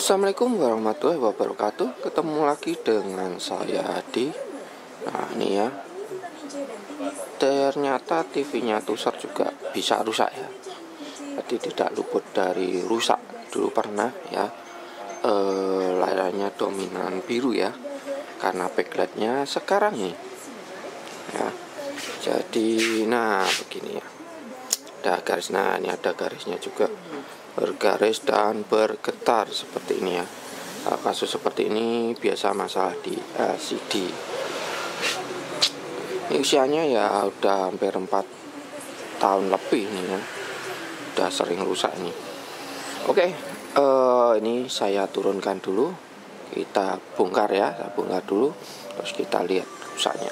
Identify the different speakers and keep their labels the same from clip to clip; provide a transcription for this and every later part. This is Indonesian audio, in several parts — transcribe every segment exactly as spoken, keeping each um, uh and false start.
Speaker 1: Assalamualaikum warahmatullahi wabarakatuh. Ketemu lagi dengan saya Adi. Nah ini ya, ternyata T V-nya Tuser juga bisa rusak ya. Jadi tidak luput dari rusak. Dulu pernah ya, eh, layarnya dominan biru ya, karena backlightnya sekarang nih ya. Jadi nah begini ya, ada garis. Nah ini ada garisnya juga, bergaris dan bergetar seperti ini ya. Kasus seperti ini biasa masalah di L C D. Ini usianya ya udah hampir empat tahun lebih nih ya, udah sering rusak ini. Oke, uh, ini saya turunkan dulu, kita bongkar ya, saya bongkar dulu, terus kita lihat rusaknya.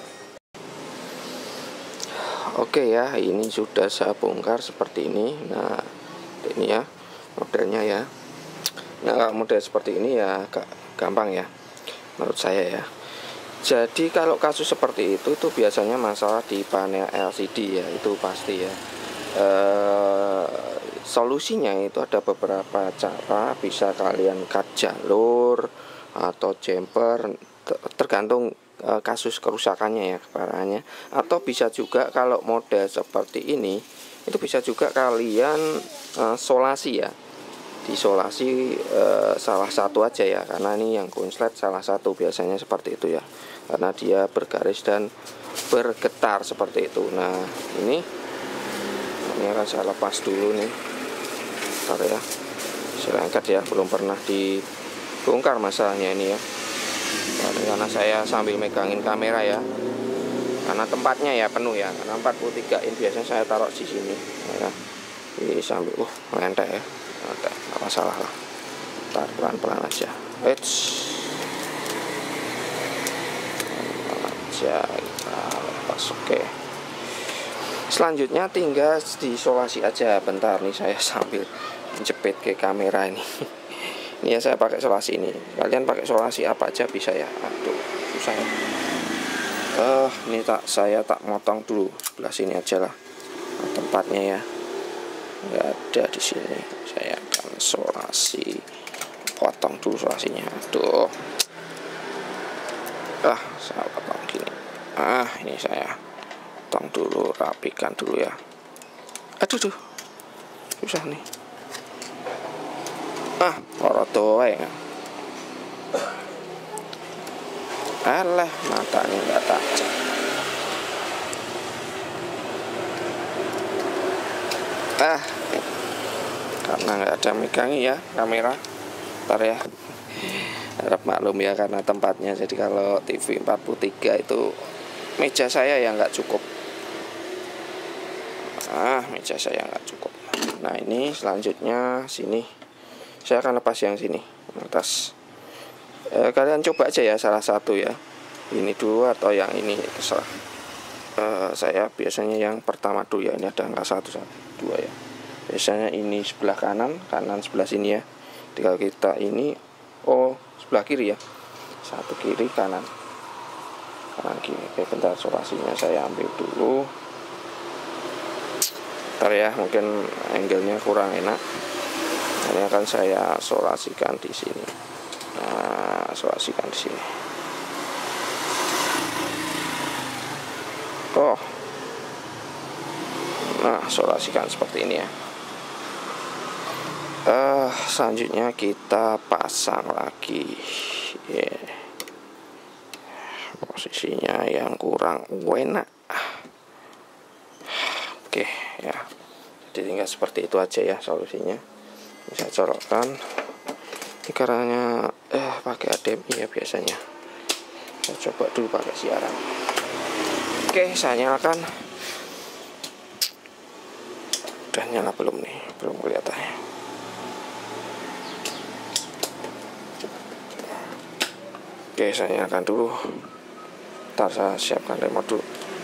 Speaker 1: Oke ya, ini sudah saya bongkar seperti ini. Nah ini ya modelnya ya. Nah model seperti ini ya agak gampang ya menurut saya ya. Jadi kalau kasus seperti itu tuh biasanya masalah di panel L C D ya, itu pasti ya. E, solusinya itu ada beberapa cara, bisa kalian cut jalur atau jumper, tergantung e, kasus kerusakannya ya, keparahannya. Atau bisa juga kalau model seperti ini, itu bisa juga kalian e, solasi ya, disolasi e, salah satu aja ya, karena ini yang konslet salah satu biasanya seperti itu ya, karena dia bergaris dan bergetar seperti itu. Nah ini ini akan saya lepas dulu nih, bentar ya, saya angkat ya, belum pernah dibongkar masalahnya ini ya, karena saya sambil megangin kamera ya, karena tempatnya ya penuh ya, karena empat puluh tiga in biasanya saya taruh di sini ya. Ini sambil uh ngentek ya, ngentek, nggak masalah lah, ntar pelan-pelan aja. Eits, pelan aja kita lepas. Oke, selanjutnya tinggal diisolasi aja. Bentar nih, saya sambil menjepit ke kamera ini. Ini ya, saya pakai solasi ini. Kalian pakai solasi apa aja bisa ya. Aduh, susah ya. Uh, ini tak saya tak motong dulu sebelah sini aja lah tempatnya ya, nggak ada di sini. Saya akan solasi, potong dulu solasinya. Aduh, ah saya potong gini. Ah ini saya potong dulu, rapikan dulu ya. Aduh tuh susah nih. Ah oroto ya. Alah, matanya nggak tajam. Ah, karena nggak ada megangi ya kamera. Ntar ya, harap maklum ya, karena tempatnya. Jadi kalau T V empat puluh tiga itu meja saya yang nggak cukup. Ah, meja saya nggak cukup. Nah ini selanjutnya sini, saya akan lepas yang sini atas. Eh, kalian coba aja ya salah satu ya, ini dulu atau yang ini terserah. Eh, saya biasanya yang pertama dulu ya, ini ada angka satu, satu, dua ya. Biasanya ini sebelah kanan, kanan sebelah sini ya. Tinggal kita ini, oh sebelah kiri ya, satu kiri kanan, kanan kiri. Oke, bentar, solasinya saya ambil dulu. Bentar ya, mungkin angle-nya kurang enak. Ini akan saya solasikan di sini. Nah, solasikan di sini. Oh, nah solasikan seperti ini ya. Uh, selanjutnya kita pasang lagi. Yeah. Posisinya yang kurang enak. Oke okay, ya. Jadi tinggal seperti itu aja ya solusinya. Bisa colokkan. Ini caranya eh pakai H D M I ya biasanya. Saya coba dulu pakai siaran. Oke, saya nyalakan. Udah nyala belum nih? Belum kelihatannya. Oke, saya nyalakan dulu. Ntar saya siapkan remote dulu.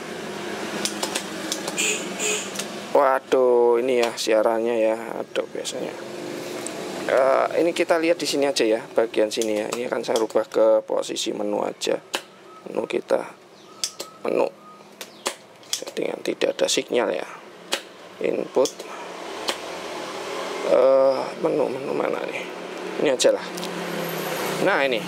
Speaker 1: Waduh, ini ya siarannya ya. Aduh, biasanya. Uh, ini kita lihat di sini aja ya, bagian sini ya. Ini akan saya rubah ke posisi menu aja. Menu kita, menu settingan tidak ada sinyal ya. Input, uh, menu menu mana nih? Ini aja lah. Nah ini,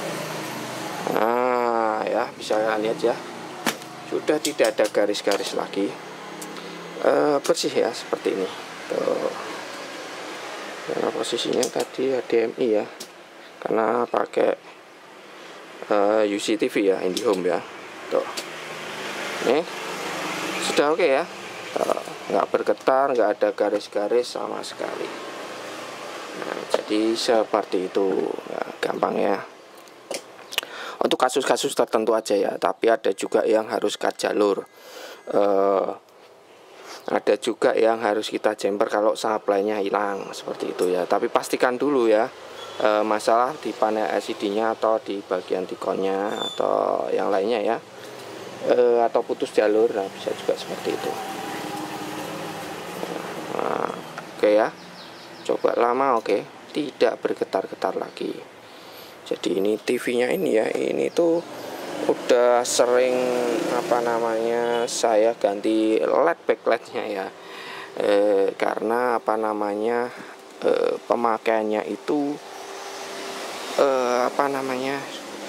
Speaker 1: nah ya bisa kalian lihat ya, sudah tidak ada garis-garis lagi, e, bersih ya seperti ini. Tuh. Karena posisinya tadi H D M I ya, karena pakai e, U C T V ya, IndiHome ya. Tuh, nih sudah oke ya. Tuh, nggak bergetar, nggak ada garis-garis sama sekali. Nah, jadi seperti itu ya, gampang ya. Untuk kasus-kasus tertentu aja ya, tapi ada juga yang harus cut jalur. Uh, ada juga yang harus kita jumper kalau supply-nya hilang seperti itu ya. Tapi pastikan dulu ya, uh, masalah di panel L C D-nya atau di bagian tikonnya atau yang lainnya ya, uh, atau putus jalur, nah bisa juga seperti itu. Nah, oke okay ya. Coba lama oke, okay. Tidak bergetar-getar lagi. Jadi ini T V-nya ini ya, ini tuh udah sering apa namanya saya ganti L E D backlightnya ya, e, karena apa namanya e, pemakaiannya itu e, apa namanya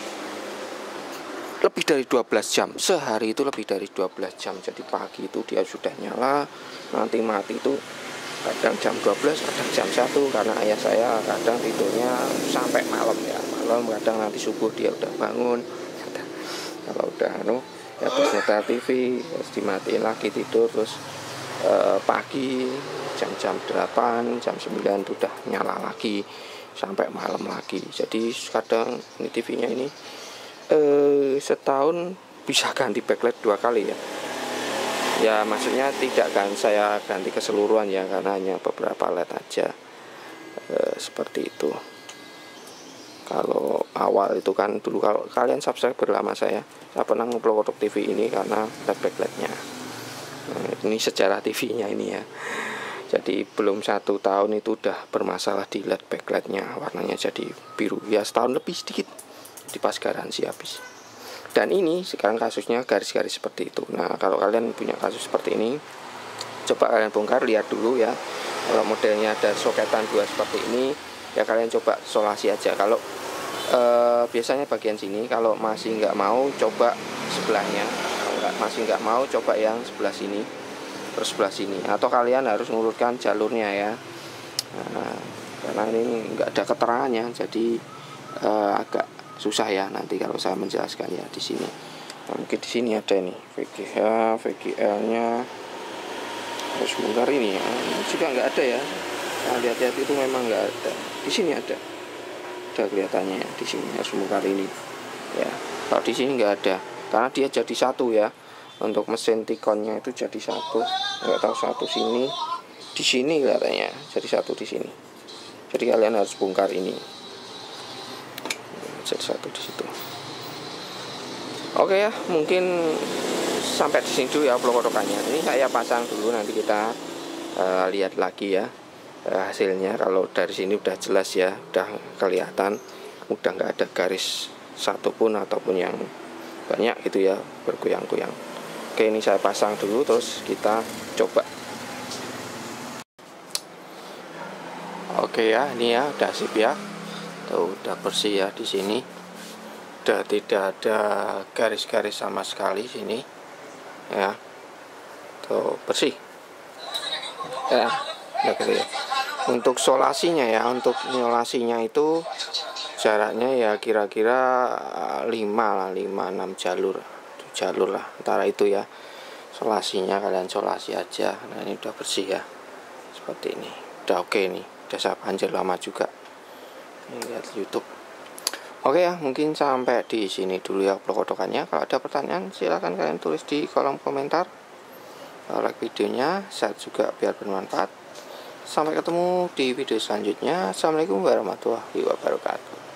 Speaker 1: lebih dari dua belas jam sehari, itu lebih dari dua belas jam. Jadi pagi itu dia sudah nyala, nanti mati itu kadang jam dua belas, kadang jam satu, karena ayah saya kadang tidurnya sampai malam ya, malam kadang nanti subuh dia udah bangun. Kalau udah anu ya terus nyetel T V, terus dimatiin lagi tidur, terus e, pagi jam-jam delapan, jam sembilan itu udah nyala lagi sampai malam lagi. Jadi kadang ini T V-nya ini e, setahun bisa ganti backlight dua kali ya. Ya maksudnya tidak kan saya ganti keseluruhan ya, karena hanya beberapa L E D aja, e, seperti itu. Kalau awal itu kan dulu, kalau kalian subscribe berlama saya, saya pernah ngeplok T V ini karena L E D backlightnya. Nah, ini sejarah T V-nya ini ya. Jadi belum satu tahun itu udah bermasalah di L E D backlightnya, warnanya jadi biru. Ya setahun lebih sedikit, di pas garansi habis. Dan ini sekarang kasusnya garis-garis seperti itu. Nah kalau kalian punya kasus seperti ini, coba kalian bongkar, lihat dulu ya. Kalau modelnya ada soketan dua seperti ini, ya kalian coba solasi aja. Kalau e, biasanya bagian sini, kalau masih nggak mau coba sebelahnya, kalau nggak, masih nggak mau coba yang sebelah sini, terus sebelah sini. Atau kalian harus mengurutkan jalurnya ya. Nah, karena ini nggak ada keterangannya, jadi e, agak susah ya nanti kalau saya menjelaskan ya di sini. Nah, mungkin di sini ada nih V G H, V G L-nya harus bongkar ini ya. Ini juga nggak ada ya. Nah, lihat-lihat itu memang nggak ada. Di sini ada, ada kelihatannya ya. Di sini harus bongkar ini. Ya, kalau di sini nggak ada, karena dia jadi satu ya. Untuk mesin tikonnya itu jadi satu. Nggak tahu satu sini, di sini kelihatannya jadi satu di sini. Jadi kalian harus bongkar ini. Jadi satu di situ. Oke ya, mungkin sampai di sini dulu ya blok-blokannya. Ini saya pasang dulu, nanti kita uh, lihat lagi ya uh, hasilnya. Kalau dari sini udah jelas ya, udah kelihatan, udah nggak ada garis satupun ataupun yang banyak itu ya, bergoyang-goyang. Oke, ini saya pasang dulu, terus kita coba. Oke ya, ini ya udah sip ya. Tuh, udah bersih ya di sini. Udah tidak ada garis-garis sama sekali sini. Ya. Tuh, bersih. Ya, udah gitu ya. Untuk solasinya ya, untuk nyolasinya itu jaraknya ya kira-kira lima lah, lima enam jalur. Jalur lah, antara itu ya. Solasinya kalian solasi aja. Nah, ini udah bersih ya. Seperti ini. Udah oke nih. Udah saya panjir lama juga. Lihat YouTube. Oke ya, mungkin sampai di sini dulu ya blok-blokannya. Kalau ada pertanyaan silahkan kalian tulis di kolom komentar. Like videonya, share juga biar bermanfaat. Sampai ketemu di video selanjutnya. Assalamualaikum warahmatullahi wabarakatuh.